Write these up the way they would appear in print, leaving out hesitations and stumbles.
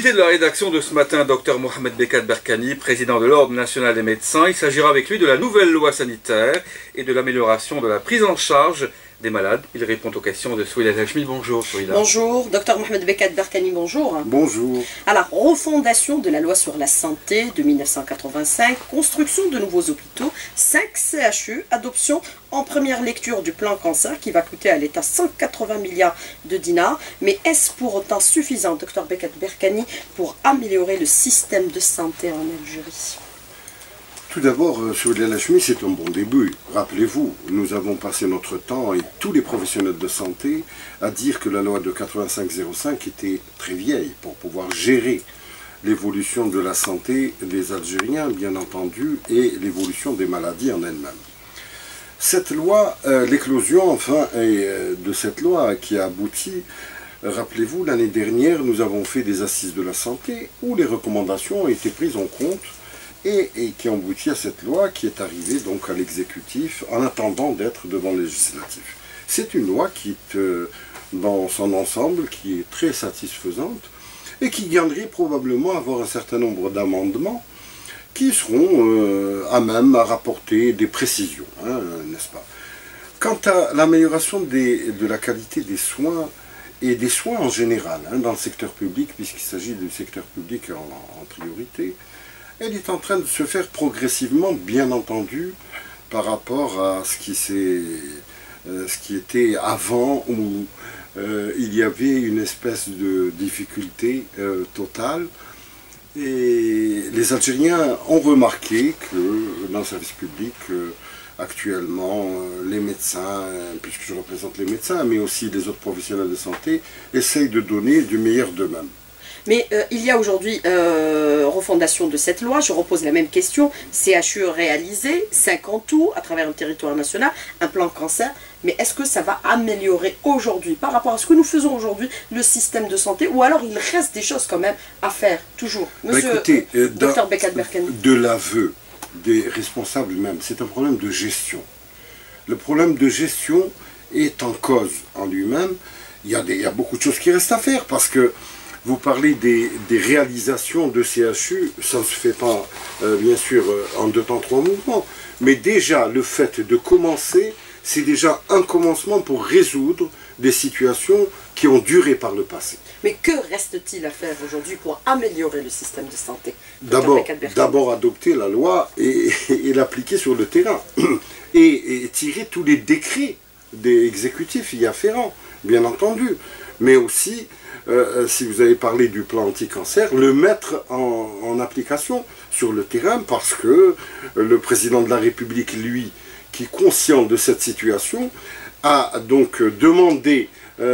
Invité de la rédaction de ce matin, Dr Mohamed Bekat Berkani, président de l'Ordre national des médecins. Il s'agira avec lui de la nouvelle loi sanitaire et de l'amélioration de la prise en charge des malades. Il répond aux questions de Souila Hachmi. Bonjour Souila. Bonjour, Dr Mohamed Bekat Berkani, bonjour. Bonjour. Alors, refondation de la loi sur la santé de 1985, construction de nouveaux hôpitaux, 5 CHU, adoption en première lecture du plan cancer qui va coûter à l'État 180 milliards de dinars. Mais est-ce pour autant suffisant, Dr Bekat Berkani, pour améliorer le système de santé en Algérie? Tout d'abord, Souila Hachmi, c'est un bon début. Rappelez-vous, nous avons passé notre temps, et tous les professionnels de santé, à dire que la loi de 85-05 était très vieille pour pouvoir gérer l'évolution de la santé des Algériens, bien entendu, et l'évolution des maladies en elles-mêmes. Cette loi, l'éclosion, enfin, de cette loi qui a abouti, rappelez-vous, l'année dernière, nous avons fait des assises de la santé où les recommandations ont été prises en compte et qui ont abouti à cette loi qui est arrivée donc à l'exécutif en attendant d'être devant le législatif. C'est une loi qui est dans son ensemble, qui est très satisfaisante et qui viendrait probablement avoir un certain nombre d'amendements qui seront à même à rapporter des précisions, n'est-ce pas? Quant à l'amélioration de la qualité des soins et des soins en général, dans le secteur public, puisqu'il s'agit du secteur public en priorité, elle est en train de se faire progressivement, bien entendu, par rapport à ce qui était avant, où il y avait une espèce de difficulté totale. Et les Algériens ont remarqué que dans le service public, actuellement, les médecins, puisque je représente les médecins, mais aussi les autres professionnels de santé, essayent de donner du meilleur d'eux-mêmes. Mais il y a aujourd'hui refondation de cette loi. Je repose la même question. CHU réalisé, 5 en tout, à travers le territoire national, un plan cancer. Mais est-ce que ça va améliorer aujourd'hui, par rapport à ce que nous faisons aujourd'hui, le système de santé? Ou alors il reste des choses quand même à faire, toujours? Monsieur écoutez, Dr Bekat Berkani. De l'aveu des responsables même, c'est un problème de gestion. Le problème de gestion est en cause en lui-même. Il y a beaucoup de choses qui restent à faire, parce que vous parlez des réalisations de CHU, ça ne se fait pas, bien sûr, en 2 temps 3 mouvements, mais déjà, le fait de commencer, c'est déjà un commencement pour résoudre des situations qui ont duré par le passé. Mais que reste-t-il à faire aujourd'hui pour améliorer le système de santé? D'abord adopter la loi et l'appliquer sur le terrain, et tirer tous les décrets des exécutifs y afférents, bien entendu, mais aussi, si vous avez parlé du plan anti-cancer, le mettre en application sur le terrain, parce que le président de la République, lui, qui est conscient de cette situation, a donc demandé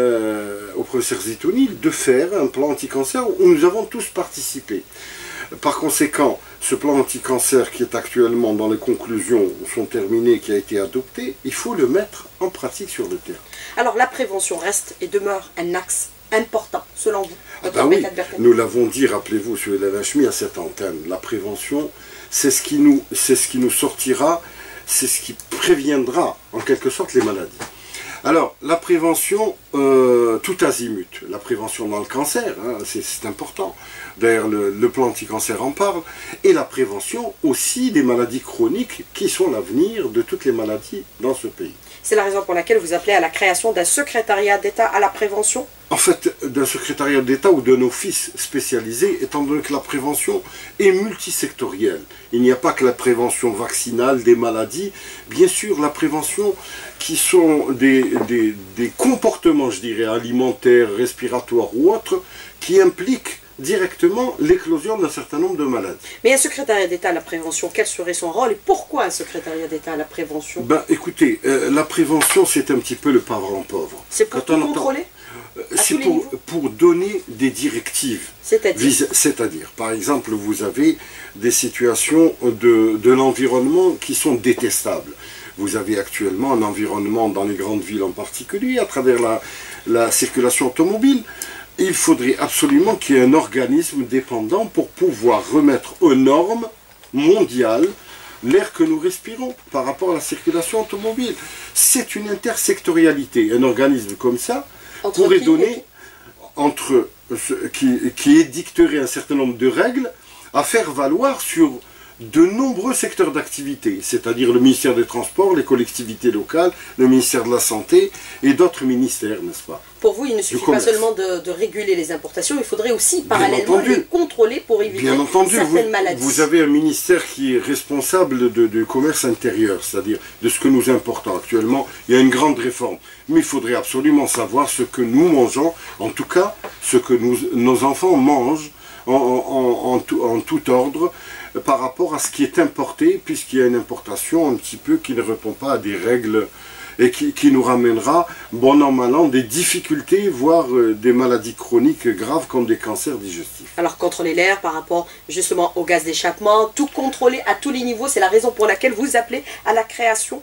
au professeur Zitouni de faire un plan anti-cancer où nous avons tous participé. Par conséquent, ce plan anti-cancer qui est actuellement dans les conclusions sont terminées, qui a été adopté, il faut le mettre en pratique sur le terrain. Alors la prévention reste et demeure un axe important, selon vous? Oui, nous l'avons dit, rappelez-vous, sur Souila Hachmi, à cette antenne, la prévention, c'est ce qui nous sortira, c'est ce qui préviendra, en quelque sorte, les maladies. Alors, la prévention, tout azimut, la prévention dans le cancer, c'est important. D'ailleurs, le plan anti-cancer en parle, et la prévention aussi des maladies chroniques qui sont l'avenir de toutes les maladies dans ce pays. C'est la raison pour laquelle vous appelez à la création d'un secrétariat d'État à la prévention? En fait, d'un secrétariat d'État ou d'un office spécialisé, étant donné que la prévention est multisectorielle. Il n'y a pas que la prévention vaccinale des maladies. Bien sûr, la prévention qui sont des comportements, je dirais, alimentaires, respiratoires ou autres, qui impliquent directement l'éclosion d'un certain nombre de maladies. Mais un secrétariat d'État à la prévention, quel serait son rôle et pourquoi un secrétariat d'État à la prévention? Écoutez, la prévention, c'est un petit peu le parent pauvre. C'est pour tout contrôler? C'est pour donner des directives. C'est-à-dire, par exemple, vous avez des situations de l'environnement qui sont détestables. Vous avez actuellement un environnement dans les grandes villes en particulier, à travers la circulation automobile. Il faudrait absolument qu'il y ait un organisme dépendant pour pouvoir remettre aux normes mondiales l'air que nous respirons par rapport à la circulation automobile. C'est une intersectorialité. Un organisme comme ça pourrait donner entre qui édicterait un certain nombre de règles à faire valoir sur de nombreux secteurs d'activité, c'est-à-dire le ministère des Transports, les collectivités locales, le ministère de la Santé et d'autres ministères, n'est-ce pas? Pour vous, il ne suffit pas seulement de réguler les importations, il faudrait aussi parallèlement les contrôler pour éviter certaines maladies. Vous avez un ministère qui est responsable du commerce intérieur, c'est-à-dire de ce que nous importons. Actuellement, il y a une grande réforme, mais il faudrait absolument savoir ce que nous mangeons, en tout cas ce que nos enfants mangent en tout ordre, par rapport à ce qui est importé, puisqu'il y a une importation un petit peu qui ne répond pas à des règles et qui nous ramènera, bon an mal an, des difficultés, voire des maladies chroniques graves comme des cancers digestifs. Alors contrôler l'air par rapport justement au gaz d'échappement, tout contrôler à tous les niveaux, c'est la raison pour laquelle vous appelez à la création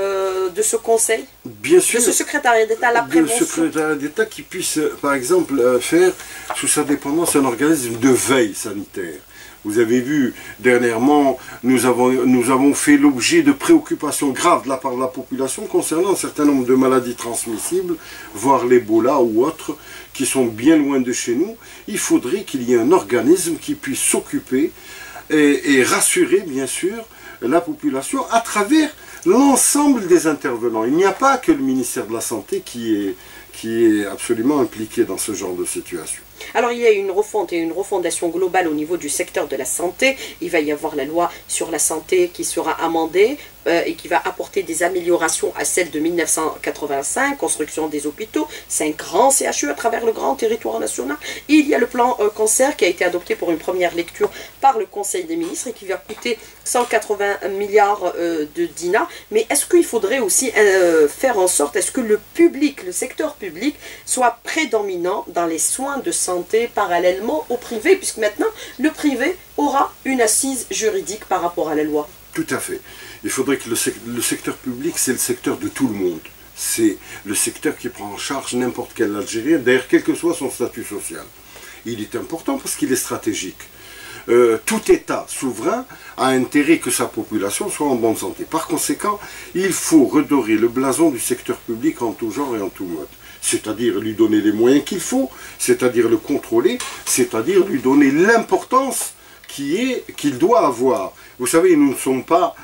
de ce conseil, bien sûr, de ce secrétariat d'État à la prévention. De ce secrétariat d'État qui puisse, par exemple, faire sous sa dépendance un organisme de veille sanitaire. Vous avez vu, dernièrement, nous avons fait l'objet de préoccupations graves de la part de la population concernant un certain nombre de maladies transmissibles, voire l'Ebola ou autres, qui sont bien loin de chez nous. Il faudrait qu'il y ait un organisme qui puisse s'occuper et rassurer, bien sûr, la population à travers l'ensemble des intervenants. Il n'y a pas que le ministère de la Santé qui est absolument impliqué dans ce genre de situation. Alors il y a une refonte et une refondation globale au niveau du secteur de la santé. Il va y avoir la loi sur la santé qui sera amendée et qui va apporter des améliorations à celle de 1985, construction des hôpitaux, 5 grands CHU à travers le grand territoire national. Il y a le plan cancer qui a été adopté pour une première lecture par le Conseil des ministres et qui va coûter 180 milliards de dinars. Mais est-ce qu'il faudrait aussi faire en sorte, est-ce que le public, le secteur public, soit prédominant dans les soins de santé parallèlement au privé, puisque maintenant le privé aura une assise juridique par rapport à la loi? Tout à fait. Il faudrait que le secteur public, c'est le secteur de tout le monde. C'est le secteur qui prend en charge n'importe quel Algérien, d'ailleurs quel que soit son statut social. Il est important parce qu'il est stratégique. Tout État souverain a intérêt que sa population soit en bonne santé. Par conséquent, il faut redorer le blason du secteur public en tout genre et en tout mode. C'est-à-dire lui donner les moyens qu'il faut, c'est-à-dire le contrôler, c'est-à-dire lui donner l'importance qu'il doit avoir. Vous savez, nous ne sommes pas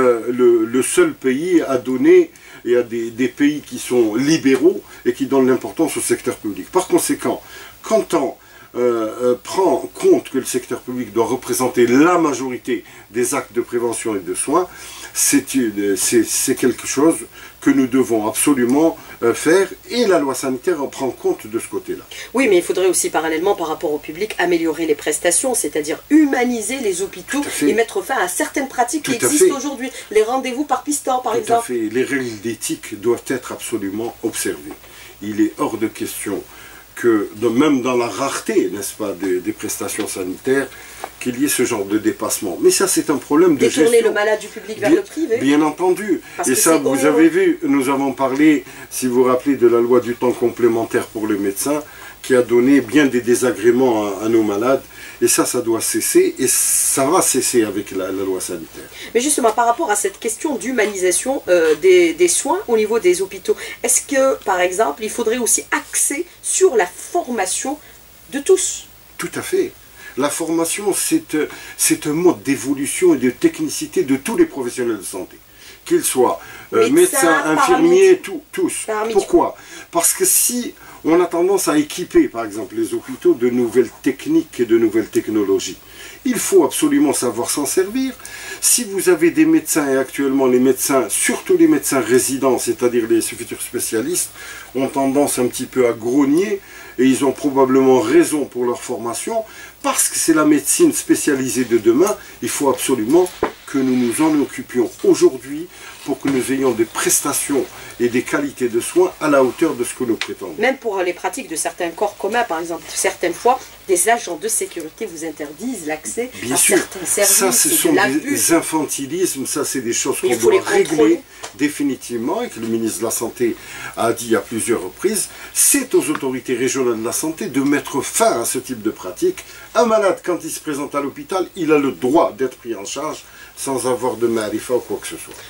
le seul pays à donner, il y a des pays qui sont libéraux et qui donnent l'importance au secteur public. Par conséquent, quand on prend compte que le secteur public doit représenter la majorité des actes de prévention et de soins, c'est quelque chose que nous devons absolument faire, et la loi sanitaire en prend compte de ce côté-là. Oui, mais il faudrait aussi parallèlement par rapport au public améliorer les prestations, c'est-à-dire humaniser les hôpitaux et mettre fin à certaines pratiques qui existent aujourd'hui. Les rendez-vous par piston, par exemple. Tout à fait. Les règles d'éthique doivent être absolument observées. Il est hors de question que, même dans la rareté, n'est-ce pas, des prestations sanitaires, qu'il y ait ce genre de dépassement. Mais ça, c'est un problème de gestion. Détourner le malade du public vers le privé. Bien entendu. Et ça, vous avez vu, nous avons parlé, si vous vous rappelez, de la loi du temps complémentaire pour les médecins, qui a donné bien des désagréments à nos malades. Et ça doit cesser, et ça va cesser avec la loi sanitaire. Mais justement, par rapport à cette question d'humanisation des soins au niveau des hôpitaux, est-ce que, par exemple, il faudrait aussi axer sur la formation de tous? Tout à fait. La formation, c'est un mode d'évolution et de technicité de tous les professionnels de santé. Qu'ils soient médecins, infirmiers, tous. Pourquoi? Parce que si on a tendance à équiper, par exemple, les hôpitaux de nouvelles techniques et de nouvelles technologies, il faut absolument savoir s'en servir. Si vous avez des médecins, et actuellement les médecins, surtout les médecins résidents, c'est-à-dire les futurs spécialistes, ont tendance un petit peu à grogner, et ils ont probablement raison pour leur formation, parce que c'est la médecine spécialisée de demain, il faut absolument que nous nous en occupions aujourd'hui pour que nous ayons des prestations et des qualités de soins à la hauteur de ce que nous prétendons. Même pour les pratiques de certains corps communs, par exemple, certaines fois, des agents de sécurité vous interdisent l'accès à certains services. Ça, ce sont des infantilismes, ça, c'est des choses qu'on doit régler définitivement, et que le ministre de la Santé a dit à plusieurs reprises. C'est aux autorités régionales de la santé de mettre fin à ce type de pratique. Un malade, quand il se présente à l'hôpital, il a le droit d'être pris en charge sans avoir de marifa ou quoi que ce soit. Voilà, donc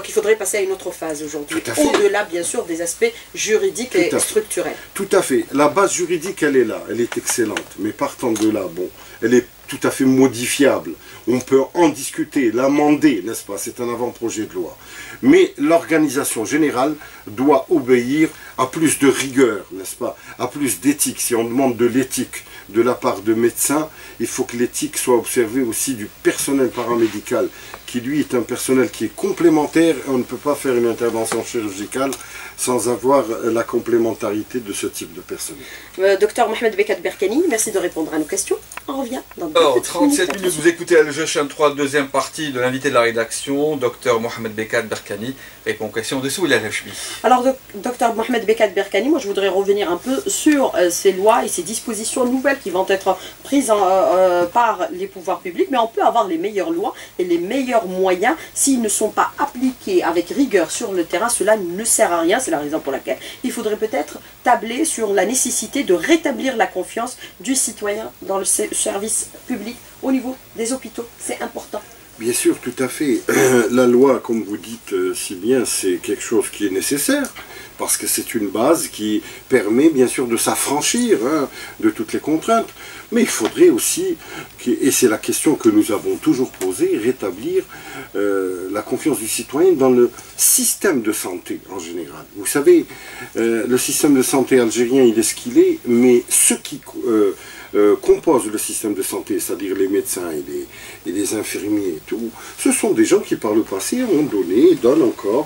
Donc il faudrait passer à une autre phase aujourd'hui, au-delà bien sûr des aspects juridiques et structurels. Tout à fait. La base juridique, elle est là, elle est excellente. Mais partant de là, bon, elle est tout à fait modifiable. On peut en discuter, l'amender, n'est-ce pas? C'est un avant-projet de loi. Mais l'organisation générale doit obéir à plus de rigueur, n'est-ce pas? À plus d'éthique. Si on demande de l'éthique de la part de médecins, il faut que l'éthique soit observée aussi du personnel paramédical, qui lui est un personnel qui est complémentaire. On ne peut pas faire une intervention chirurgicale sans avoir la complémentarité de ce type de personnel. Docteur Mohamed Bekat Berkani, merci de répondre à nos questions. On revient dans 37 minutes, vous écoutez Al Jeuchen 3, deuxième partie de l'invité de la rédaction, docteur Mohamed Bekat Berkani, répond aux questions de Souila Lachmi. Alors, docteur Mohamed Bekat Berkani, moi je voudrais revenir un peu sur ces lois et ces dispositions nouvelles qui vont être prises par les pouvoirs publics, mais on peut avoir les meilleures lois et les meilleurs moyens. S'ils ne sont pas appliqués avec rigueur sur le terrain, cela ne sert à rien. C'est la raison pour laquelle il faudrait peut-être tabler sur la nécessité de rétablir la confiance du citoyen dans le service public au niveau des hôpitaux. C'est important. Bien sûr, tout à fait. La loi, comme vous dites si bien, c'est quelque chose qui est nécessaire, parce que c'est une base qui permet bien sûr de s'affranchir de toutes les contraintes. Mais il faudrait aussi, et c'est la question que nous avons toujours posée, rétablir la confiance du citoyen dans le système de santé en général. Vous savez, le système de santé algérien, il est ce qu'il est, mais ceux qui composent le système de santé, c'est-à-dire les médecins et les infirmiers et tout, ce sont des gens qui par le passé ont donné et donnent encore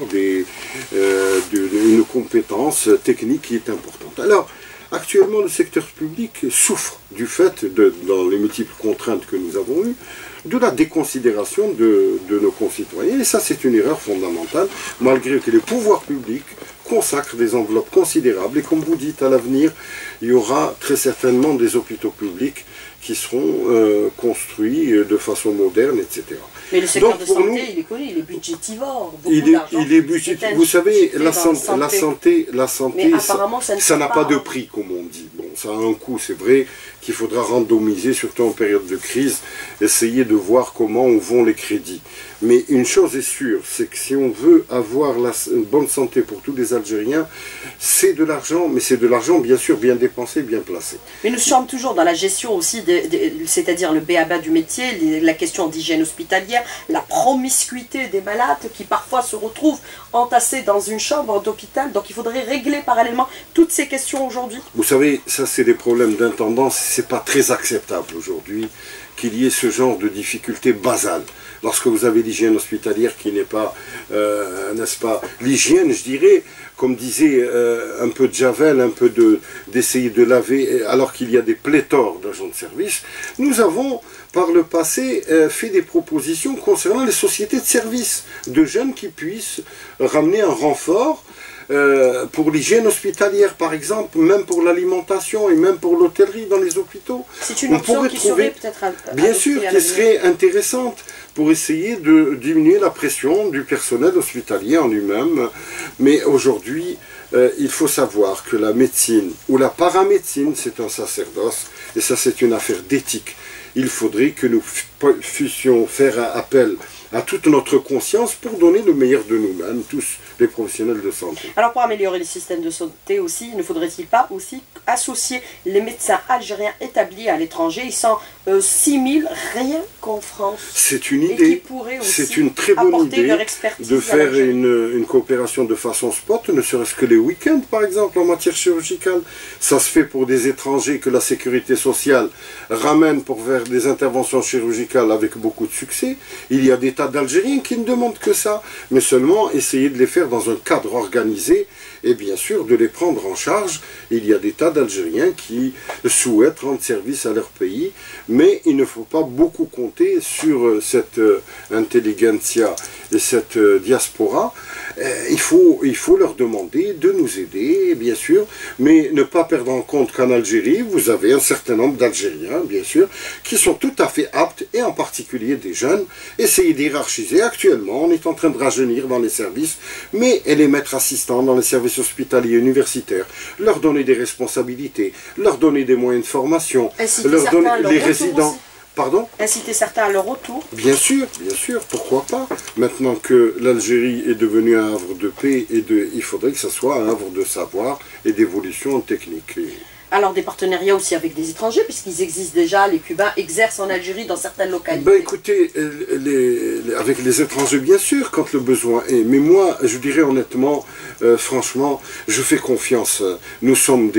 une compétence technique qui est importante. Alors, actuellement, le secteur public souffre du fait, dans les multiples contraintes que nous avons eues, de la déconsidération de nos concitoyens. Et ça, c'est une erreur fondamentale, malgré que les pouvoirs publics consacrent des enveloppes considérables. Et comme vous dites, à l'avenir, il y aura très certainement des hôpitaux publics qui seront construits de façon moderne, etc. Mais le secteur de santé, il est connu, il est budgétivore. Il est budgétivore. Vous savez, la santé, ça n'a pas de prix, comme on dit. Bon, ça a un coût, c'est vrai qu'il faudra randomiser, surtout en période de crise, essayer de voir comment vont les crédits. Mais une chose est sûre, c'est que si on veut avoir une bonne santé pour tous les Algériens, c'est de l'argent, mais c'est de l'argent bien sûr bien dépensé, bien placé. Mais nous sommes toujours dans la gestion aussi, c'est-à-dire le b.a.-ba du métier, la question d'hygiène hospitalière, la promiscuité des malades qui parfois se retrouvent entassés dans une chambre d'hôpital. Donc il faudrait régler parallèlement toutes ces questions aujourd'hui. Vous savez, ça c'est des problèmes d'intendance, c'est pas très acceptable aujourd'hui qu'il y ait ce genre de difficultés basales. Lorsque vous avez l'hygiène hospitalière qui n'est pas, n'est-ce pas, l'hygiène, je dirais, comme disait un peu de javel, un peu d'essayer de laver, alors qu'il y a des pléthores d'agents de service, nous avons par le passé fait des propositions concernant les sociétés de services, de jeunes qui puissent ramener un renfort pour l'hygiène hospitalière par exemple, même pour l'alimentation et même pour l'hôtellerie dans les hôpitaux. C'est une option qui serait peut-être bien sûr, qui serait intéressante pour essayer de diminuer la pression du personnel hospitalier en lui-même. Mais aujourd'hui, il faut savoir que la médecine ou la paramédecine, c'est un sacerdoce, et ça c'est une affaire d'éthique. Il faudrait que nous puissions faire appel à toute notre conscience pour donner le meilleur de nous-mêmes, tous les professionnels de santé. Alors pour améliorer le système de santé aussi, ne faudrait-il pas aussi associer les médecins algériens établis à l'étranger? Ils sont 6 000 rien qu'en France. C'est une idée, c'est une très bonne idée de faire une coopération de façon spot, ne serait-ce que les week-ends par exemple en matière chirurgicale. Ça se fait pour des étrangers que la sécurité sociale ramène pour faire des interventions chirurgicales avec beaucoup de succès. Il y a des tas d'Algériens qui ne demandent que ça, mais seulement essayer de les faire dans un cadre organisé et bien sûr de les prendre en charge. Il y a des tas d'Algériens qui souhaitent rendre service à leur pays, mais il ne faut pas beaucoup compter sur cette intelligentsia et cette diaspora. Il faut leur demander de nous aider, bien sûr, mais ne pas perdre en compte qu'en Algérie, vous avez un certain nombre d'Algériens, bien sûr, qui sont tout à fait aptes, et en particulier des jeunes. Essayez d'hierarchiser. Actuellement, on est en train de rajeunir dans les services, mais les maîtres assistants dans les services hospitaliers et universitaires, leur donner des responsabilités, leur donner des moyens de formation, leur donner les résidents. Pardon? Inciter certains à leur retour. Bien sûr, pourquoi pas. Maintenant que l'Algérie est devenue un havre de paix, il faudrait que ça soit un havre de savoir et d'évolution technique. Alors des partenariats aussi avec des étrangers, puisqu'ils existent déjà, les Cubains exercent en Algérie dans certaines localités. Ben écoutez, avec les étrangers bien sûr, quand le besoin est. Mais moi, je dirais honnêtement, franchement, je fais confiance. Nous sommes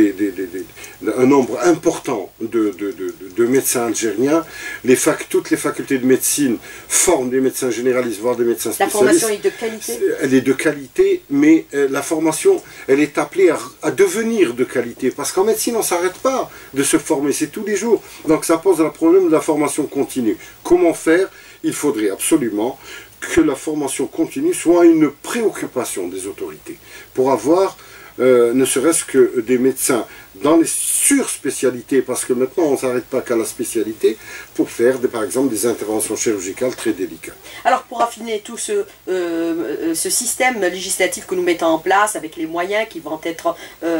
un nombre important de médecins algériens. Toutes les facultés de médecine forment des médecins généralistes, voire des médecins spécialistes. La formation est de qualité? Elle est de qualité, mais la formation, elle est appelée à devenir de qualité. Parce qu'en médecine, on ne s'arrête pas de se former, c'est tous les jours. Donc ça pose le problème de la formation continue. Comment faire? Il faudrait absolument que la formation continue soit une préoccupation des autorités. Pour avoir ne serait-ce que des médecins dans les surspécialités, parce que maintenant on ne s'arrête pas qu'à la spécialité, pour faire par exemple des interventions chirurgicales très délicates. Alors pour affiner tout ce système législatif que nous mettons en place, avec les moyens qui vont être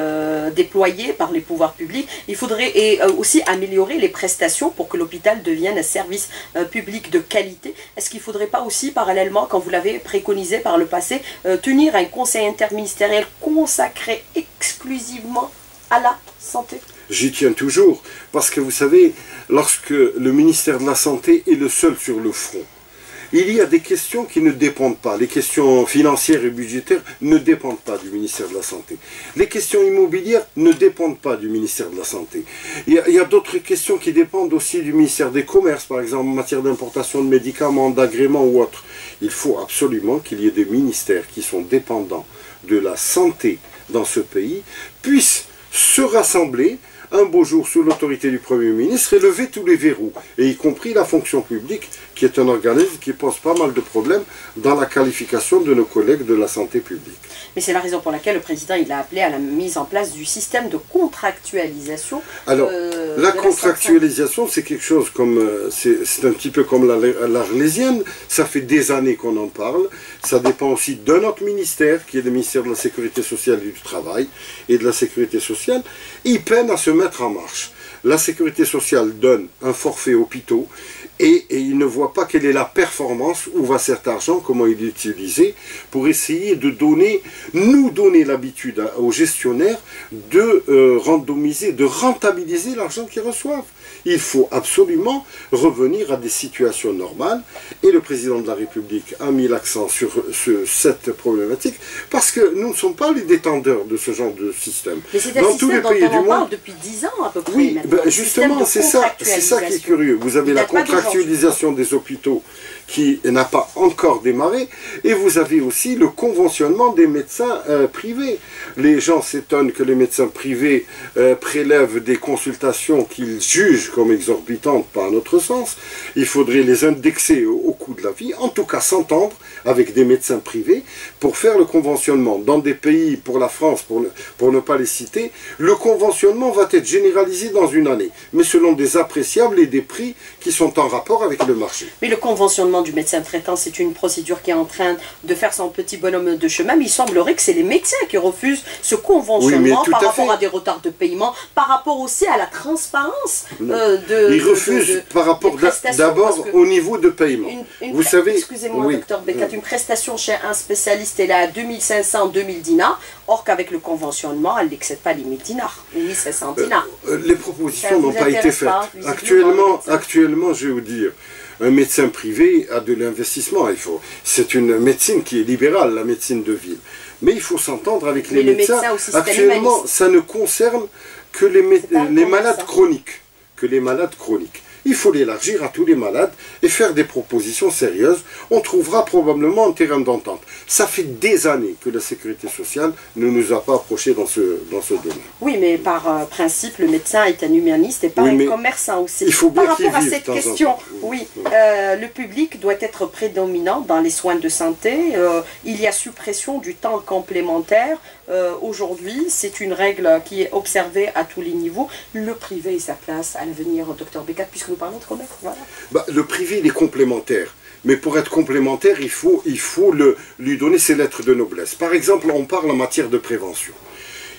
déployés par les pouvoirs publics, il faudrait aussi améliorer les prestations pour que l'hôpital devienne un service public de qualité. Est-ce qu'il ne faudrait pas aussi, parallèlement, quand vous l'avez préconisé par le passé, tenir un conseil interministériel consacré exclusivement à la santé? J'y tiens toujours, parce que vous savez, lorsque le ministère de la Santé est le seul sur le front, il y a des questions qui ne dépendent pas. Les questions financières et budgétaires ne dépendent pas du ministère de la Santé. Les questions immobilières ne dépendent pas du ministère de la Santé. Il y a d'autres questions qui dépendent aussi du ministère des Commerces, par exemple en matière d'importation de médicaments, d'agréments ou autres. Il faut absolument qu'il y ait des ministères qui sont dépendants de la santé dans ce pays, puissent se rassembler un beau jour sous l'autorité du Premier ministre et lever tous les verrous, et y compris la fonction publique, qui est un organisme qui pose pas mal de problèmes dans la qualification de nos collègues de la santé publique. Mais c'est la raison pour laquelle le président il a appelé à la mise en place du système de contractualisation. Alors, la contractualisation, c'est quelque chose comme, c'est un petit peu comme l'Arlésienne, ça fait des années qu'on en parle, ça dépend aussi de notre ministère, qui est le ministère de la Sécurité sociale et du Travail, et de la Sécurité sociale, il peine à se mettre en marche. La Sécurité sociale donne un forfait hôpitaux, et il ne voit pas quelle est la performance, où va cet argent, comment il est utilisé, pour essayer de nous donner l'habitude aux gestionnaires de randomiser, de rentabiliser l'argent qu'ils reçoivent. Il faut absolument revenir à des situations normales, et le président de la République a mis l'accent sur cette problématique, parce que nous ne sommes pas les détenteurs de ce genre de système. Mais c'est un système dont on parle depuis 10 ans à peu près. Oui, ben justement, c'est ça qui est curieux. Vous avez la contractualisation des hôpitaux qui n'a pas encore démarré, et vous avez aussi le conventionnement des médecins privés. Les gens s'étonnent que les médecins privés prélèvent des consultations qu'ils jugent comme exorbitantes, pas à notre sens. Il faudrait les indexer au coût de la vie, en tout cas s'entendre avec des médecins privés pour faire le conventionnement. Dans des pays, pour la France, pour ne pas les citer, le conventionnement va être généralisé dans une année, mais selon des appréciables et des prix qui sont en rapport avec le marché. Mais le conventionnement du médecin traitant, c'est une procédure qui est en train de faire son petit bonhomme de chemin, mais il semblerait que c'est les médecins qui refusent ce conventionnement par rapport à des retards de paiement, par rapport aussi à la transparence ils refusent par rapport d'abord au niveau de paiement. Vous savez, excusez-moi, oui, docteur Bekat, une prestation chez un spécialiste elle est à 2500-2000 dinars, or qu'avec le conventionnement, elle n'excède pas les 1000 dinars, ou 1500 dinars. Les propositions n'ont pas été faites. Actuellement, je vais vous dire, un médecin privé a de l'investissement. C'est une médecine qui est libérale, la médecine de ville. Mais il faut s'entendre avec les médecins. Actuellement, ça ne concerne que les malades chroniques. Il faut l'élargir à tous les malades et faire des propositions sérieuses. On trouvera probablement un terrain d'entente. Ça fait des années que la sécurité sociale ne nous a pas approchés dans ce domaine. Oui, mais par principe, le médecin est un humaniste et pas un commerçant aussi. Il faut bien par rapport à cette question, oui, le public doit être prédominant dans les soins de santé. Il y a suppression du temps complémentaire. Aujourd'hui, c'est une règle qui est observée à tous les niveaux. Le privé et sa place à l'avenir, docteur Bekat, puisque nous parlons de commerce. Voilà. Le privé, il est complémentaire. Mais pour être complémentaire, il faut lui donner ses lettres de noblesse. Par exemple, on parle en matière de prévention.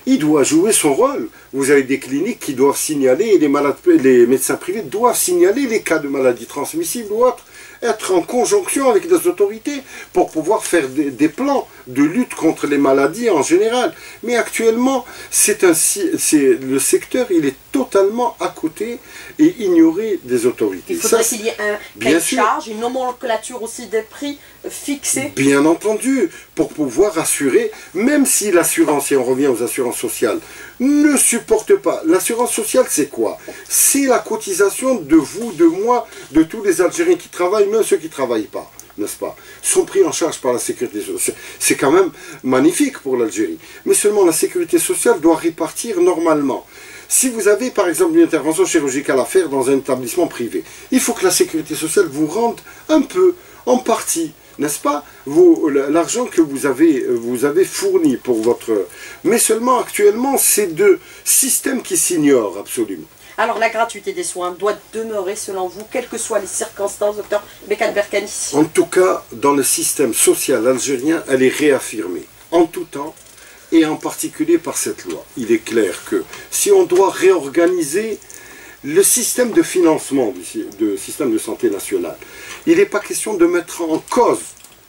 il doit jouer son rôle. Vous avez des cliniques qui doivent signaler, les médecins privés doivent signaler les cas de maladies transmissibles ou autres, être en conjonction avec les autorités pour pouvoir faire des plans de lutte contre les maladies en général. Mais actuellement, le secteur, il est totalement à côté et ignoré des autorités. Il faudrait qu'il y ait un cahier de charge, une nomenclature aussi des prix fixés. Bien entendu, pour pouvoir assurer, même si l'assurance, et on revient aux assurances sociales, ne supporte pas. L'assurance sociale, c'est quoi? C'est la cotisation de vous, de moi, de tous les Algériens qui travaillent, même ceux qui ne travaillent pas, n'est-ce pas? Sont pris en charge par la sécurité sociale. C'est quand même magnifique pour l'Algérie. Mais seulement la sécurité sociale doit répartir normalement. Si vous avez par exemple une intervention chirurgicale à faire dans un établissement privé, il faut que la sécurité sociale vous rende un peu, en partie, n'est-ce pas, l'argent que vous avez fourni pour votre... Mais seulement actuellement, c'est deux systèmes qui s'ignorent absolument. Alors la gratuité des soins doit demeurer selon vous, quelles que soient les circonstances, docteur Bekat Berkani? En tout cas, dans le système social algérien, elle est réaffirmée en tout temps, et en particulier par cette loi. Il est clair que si on doit réorganiser le système de financement du système de santé national, il n'est pas question de mettre en cause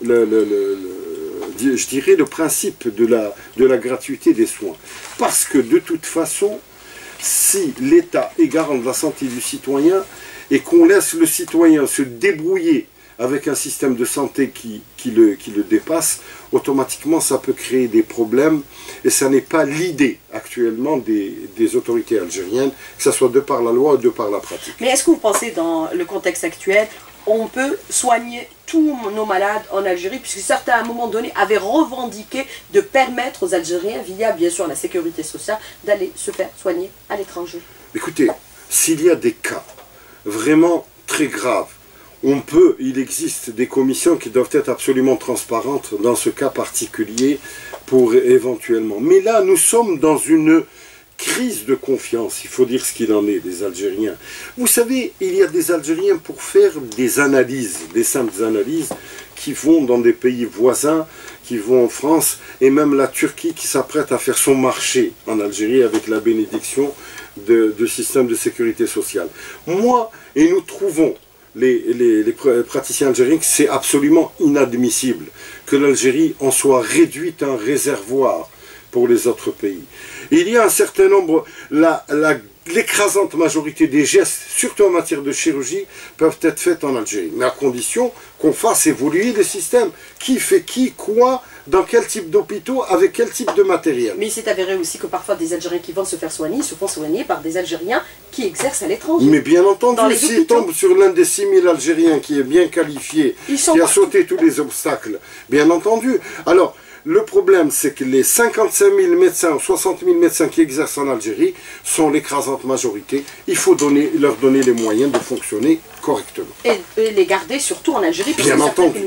je dirais le principe de la gratuité des soins. Parce que de toute façon, si l'État est garant de la santé du citoyen et qu'on laisse le citoyen se débrouiller avec un système de santé qui le dépasse, automatiquement ça peut créer des problèmes, et ça n'est pas l'idée actuellement des autorités algériennes, que ce soit de par la loi ou de par la pratique. Mais est-ce que vous pensez, dans le contexte actuel, on peut soigner tous nos malades en Algérie, puisque certains à un moment donné avaient revendiqué de permettre aux Algériens, via bien sûr la sécurité sociale, d'aller se faire soigner à l'étranger? Écoutez, s'il y a des cas vraiment très graves, il existe des commissions qui doivent être absolument transparentes dans ce cas particulier pour éventuellement. Mais là, nous sommes dans une crise de confiance, il faut dire ce qu'il en est, des Algériens. Vous savez, il y a des Algériens pour faire des analyses, des simples analyses, qui vont dans des pays voisins, qui vont en France, et même la Turquie qui s'apprête à faire son marché en Algérie avec la bénédiction de système de sécurité sociale. Moi, et nous trouvons, les praticiens algériens, que c'est absolument inadmissible que l'Algérie en soit réduite à un réservoir pour les autres pays. Il y a un certain nombre, l'écrasante majorité des gestes, surtout en matière de chirurgie, peuvent être faits en Algérie, mais à condition qu'on fasse évoluer les systèmes. Qui fait qui, quoi, dans quel type d'hôpitaux, avec quel type de matériel. Mais il s'est avéré aussi que parfois des Algériens qui vont se faire soigner se font soigner par des Algériens qui exercent à l'étranger. Mais bien entendu, s'ils tombent sur l'un des 6000 Algériens qui est bien qualifié, qui a sauté tous les obstacles, bien entendu. Alors, le problème, c'est que les 55 000 médecins ou 60 000 médecins qui exercent en Algérie sont l'écrasante majorité. Il faut leur donner les moyens de fonctionner correctement. Et les garder surtout en Algérie. Bien entendu,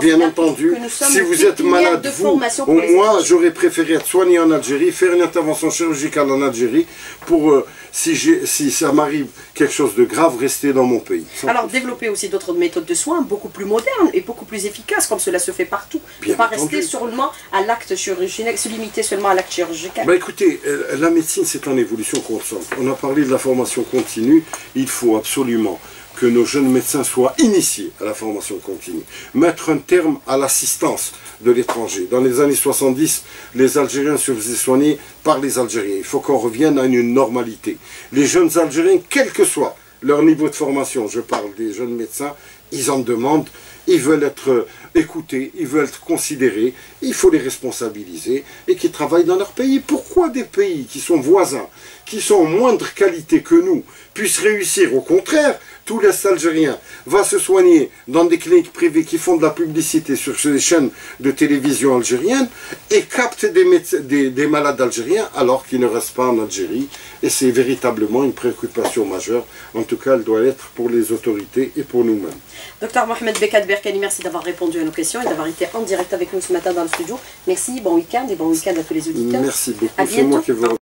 si vous êtes malade, moi j'aurais préféré être soigné en Algérie, faire une intervention chirurgicale en Algérie pour, si ça m'arrive quelque chose de grave, rester dans mon pays. Alors développer aussi d'autres méthodes de soins beaucoup plus modernes et beaucoup plus efficaces, comme cela se fait partout. Ne pas rester seulement à l'acte chirurgical, se limiter seulement à l'acte chirurgical. Écoutez, la médecine c'est en évolution constante. On a parlé de la formation continue, il faut absolument que nos jeunes médecins soient initiés à la formation continue. Mettre un terme à l'assistance de l'étranger. Dans les années 70, les Algériens se faisaient soigner par les Algériens. Il faut qu'on revienne à une normalité. Les jeunes Algériens, quel que soit leur niveau de formation, je parle des jeunes médecins, ils en demandent, ils veulent être écoutés, ils veulent être considérés, il faut les responsabiliser et qu'ils travaillent dans leur pays. Pourquoi des pays qui sont voisins, qui sont en moindre qualité que nous, puissent réussir? Au contraire, tous les Algériens vont se soigner dans des cliniques privées qui font de la publicité sur les chaînes de télévision algériennes et captent des malades algériens alors qu'ils ne restent pas en Algérie. Et c'est véritablement une préoccupation majeure. En tout cas, elle doit être pour les autorités et pour nous-mêmes. Docteur Mohamed Bekat Berkani, merci d'avoir répondu à nos questions et d'avoir été en direct avec nous ce matin dans le studio. Merci, bon week-end et bon week-end à tous les auditeurs. Merci beaucoup, c'est moi qui vous remercie.